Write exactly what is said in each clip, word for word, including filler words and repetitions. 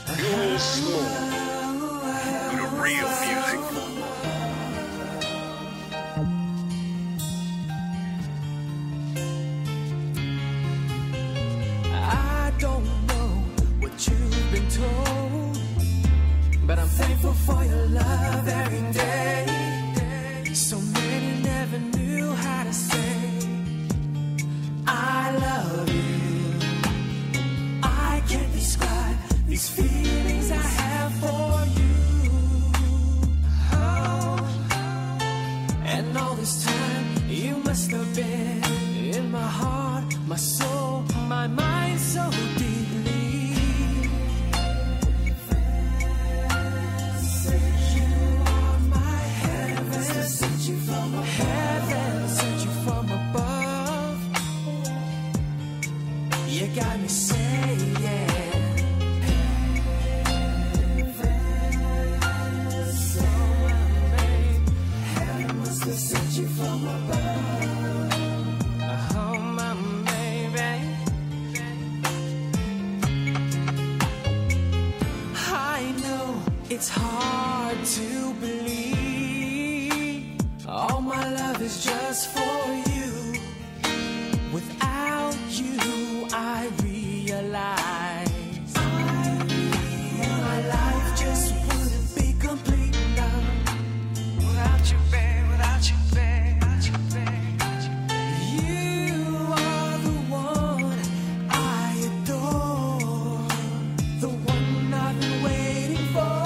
Jewelz Smooth. The real music. I don't know what you've been told, but I'm thankful for your love every day. So many never knew how to say I love you. I can't describe these feelings I have for you. Oh, and all this time you must have been in my heart, my soul, my mind so deeply. You are my heaven, sent you from heaven, sent you from above. You got me saying, heaven must have sent you from above. Oh, my baby, I know it's hard to believe all my love is just for you. Without you, I realize my life just wouldn't be complete now. Without you, babe, without you, babe, without you, babe, without you, babe. You are the one I adore, the one I've been waiting for.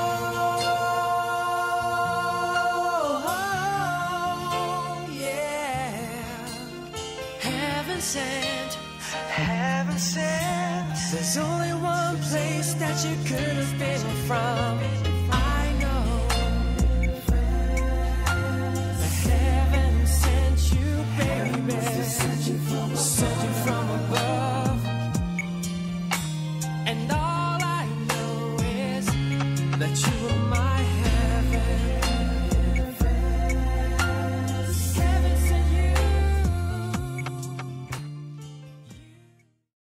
Yeah, heaven sent, heaven sent. There's only one place that you could have been from.